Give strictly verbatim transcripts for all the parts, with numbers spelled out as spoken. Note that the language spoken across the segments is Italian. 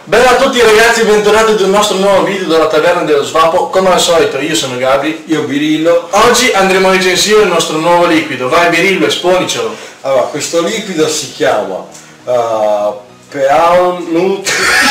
Bella a tutti ragazzi, bentornati ad un nostro nuovo video dalla Taverna dello Svapo. Come al solito io sono Gabri. Io Birillo. Oggi andremo a recensire il nostro nuovo liquido. Vai Birillo, esponicelo. Allora, questo liquido si chiama uh, Peaun Nut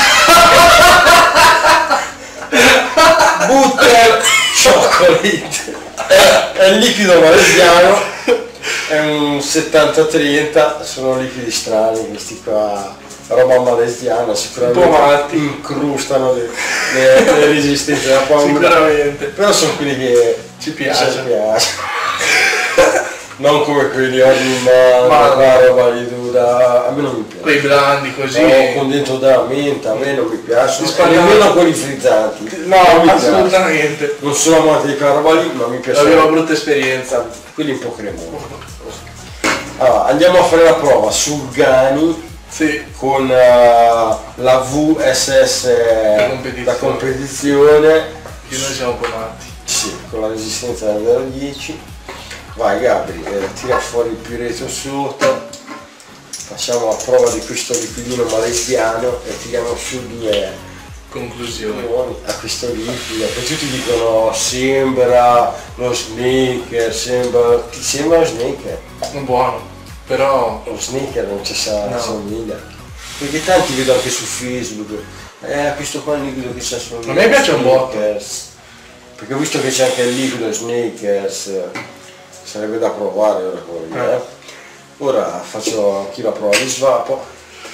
Butter Chocolate. È, è il liquido malesiano, è un settanta trenta, sono liquidi strani questi qua, roba malesiana, sicuramente incrustano le, le, le resistenze della paura. Sicuramente. Però sono quelli che ci piace. Ci piace. Non come quelli ogni ma la roba lì dura, a me non mi piace. Quei blandi così. No, con dentro della menta, a me non mi piace. Spagnato. Nemmeno quelli frizzanti. No, non assolutamente. Non sono amante di quella roba lì, ma mi piace. Avevo una brutta esperienza. Quelli un po' cremosi. Allora, andiamo a fare la prova sul Gani. Sì. Con uh, la V S S da competizione. da competizione. Che noi siamo un po' matti. Sì, con la resistenza da zero a dieci. Vai Gabri, eh, tira fuori il piretto sotto, facciamo la prova di questo liquidino malesiano e tiriamo su due conclusioni a questo liquido, che tutti dicono sembra lo Snickers, sembra, ti sembra lo Snickers? Buono, però lo Snickers non ci sa, no. somiglia, perché tanti vedo anche su Facebook, eh questo qua è il liquido che c'è su a me piace un botto, perché ho visto che c'è anche il liquido Snickers. Sarebbe da provare ora poi, eh. Ora faccio anche la prova di svapo.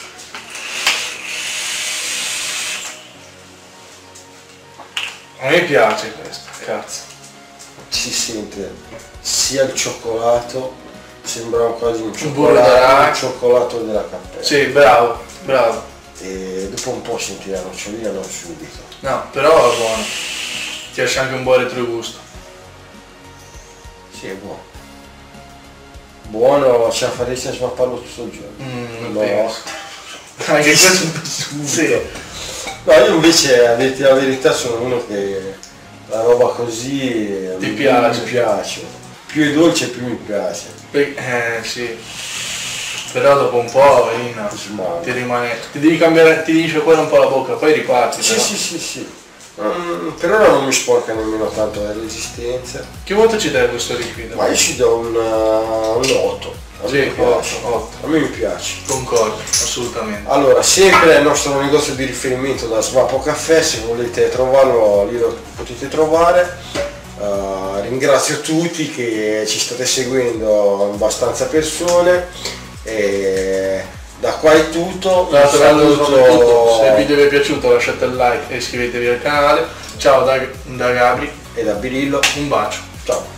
A me piace questo, cazzo. Si sente sia il cioccolato, sembra quasi un burro cioccolato, un cioccolato della cappella. Sì, bravo, bravo. E dopo un po' senti la nocciolina, non subito. No, però è buono. Ti lascia anche un buon retrogusto. Sì, è buono. Buono, ce la faresti a svapparlo tutto il giorno? Mm, non no. penso. Anche questo è un po' sì. No, io invece, a dirti la verità, sono uno che la roba così ti mi piace. mi piace. Più è dolce più mi piace. Eh sì. Però dopo un po' Ina, ti rimane. Ti devi cambiare, ti devi sciacquare un po' la bocca, poi riparti. Sì, però. sì, sì, sì. Mm, per ora non mi sporca nemmeno tanto la resistenza. Che voto ci dai questo liquido? Ma io ci do un, uh, un otto. A sì, otto. A me mi piace. Concordo, assolutamente. Allora, sempre il nostro negozio di riferimento da Svapo Caffè, se volete trovarlo lì lo potete trovare. Uh, ringrazio tutti che ci state seguendo, abbastanza persone. E da qua è tutto. Un saluto. Se il video vi è piaciuto lasciate il like e iscrivetevi al canale. Ciao da, da Gabri e da Birillo. Un bacio. Ciao.